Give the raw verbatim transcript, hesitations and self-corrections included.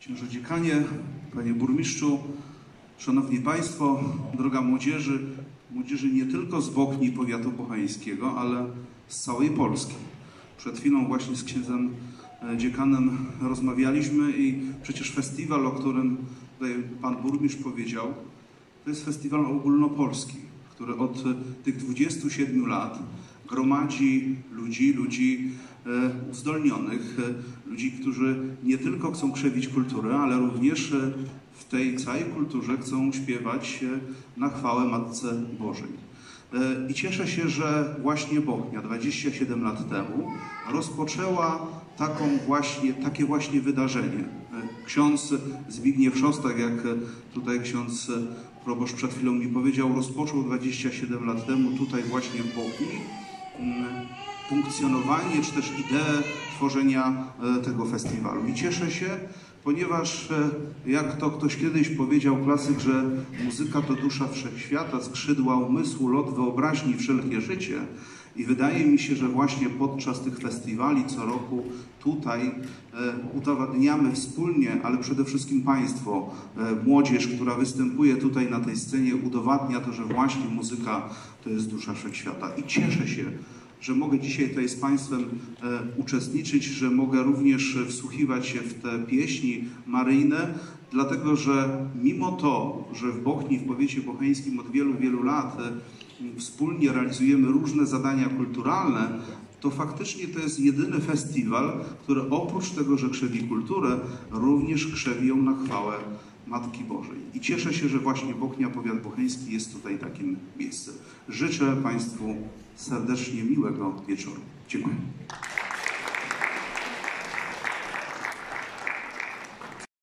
Księże dziekanie, panie burmistrzu, szanowni państwo, droga młodzieży, młodzieży nie tylko z Bochni powiatu bocheńskiego, ale z całej Polski. Przed chwilą właśnie z księdzem dziekanem rozmawialiśmy i przecież festiwal, o którym tutaj pan burmistrz powiedział, to jest festiwal ogólnopolski, który od tych dwudziestu siedmiu lat gromadzi ludzi, ludzi uzdolnionych, ludzi, którzy nie tylko chcą krzewić kulturę, ale również w tej całej kulturze chcą śpiewać na chwałę Matce Bożej. I cieszę się, że właśnie Bochnia dwadzieścia siedem lat temu rozpoczęła taką właśnie, takie właśnie wydarzenie. Ksiądz Zbigniew Szostak, jak tutaj ksiądz proboszcz przed chwilą mi powiedział, rozpoczął dwadzieścia siedem lat temu tutaj właśnie w Bochni funkcjonowanie, czy też ideę tworzenia tego festiwalu. I cieszę się, ponieważ jak to ktoś kiedyś powiedział, klasyk, że muzyka to dusza wszechświata, skrzydła umysłu, lot wyobraźni, wszelkie życie. I wydaje mi się, że właśnie podczas tych festiwali co roku tutaj e, udowadniamy wspólnie, ale przede wszystkim państwo, e, młodzież, która występuje tutaj na tej scenie, udowadnia to, że właśnie muzyka to jest dusza wszechświata. I cieszę się, że mogę dzisiaj tutaj z państwem e, uczestniczyć, że mogę również wsłuchiwać się w te pieśni maryjne, dlatego że mimo to, że w Bochni, w powiecie bocheńskim od wielu, wielu lat e, wspólnie realizujemy różne zadania kulturalne, to faktycznie to jest jedyny festiwal, który oprócz tego, że krzewi kulturę, również krzewi ją na chwałę Matki Bożej. I cieszę się, że właśnie Bochnia, powiat bocheński jest tutaj takim miejscem. Życzę państwu serdecznie miłego wieczoru. Dziękuję.